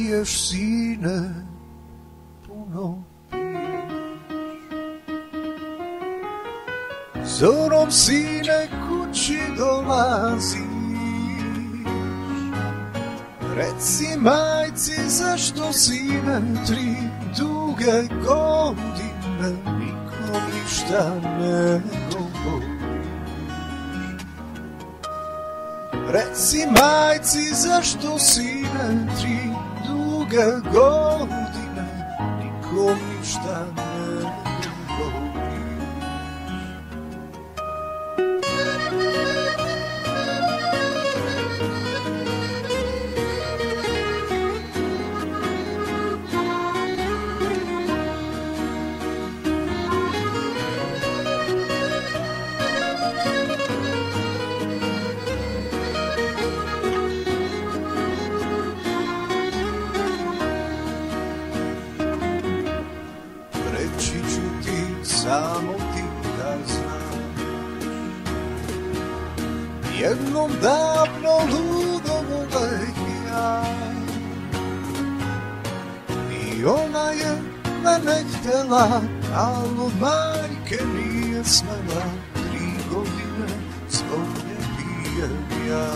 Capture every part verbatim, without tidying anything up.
piješ, sine, puno piješ. Zorom, sine, kući dolaziš. Reci majci, zašto, sine, tri duge godine nikom ništa ne govoriš. Reci majci, zašto, sine, tri duge godine nikom ništa ne govoriš. Samo ti da znaš, jednom davno ludo voleh ja, i ona je mene htjela, al od majke nije smela, tri godine zbog nje pijem ja.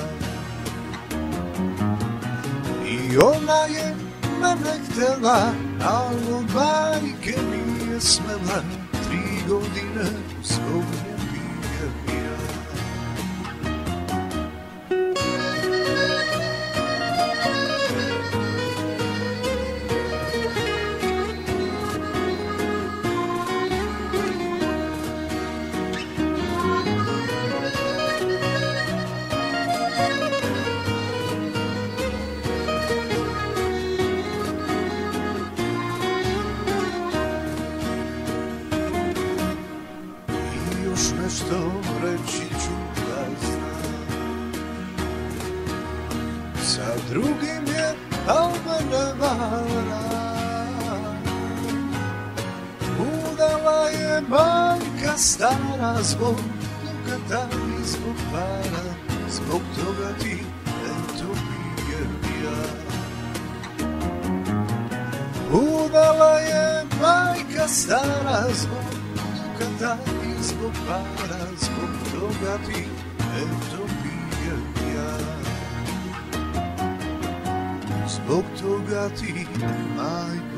I ona je mene htjela, al od majke nije smela, tri godine zbog nje pijem ja. Nešto reći ću da znam, sa drugim je, al mene vara. Udala je majka stara zbog dugata i zbog para, zbog toga ti eto pijem ja. Udala je majka stara zbog dugata i zbog para, zbog toga ti eto pijem ja. Zbog toga ti, majka,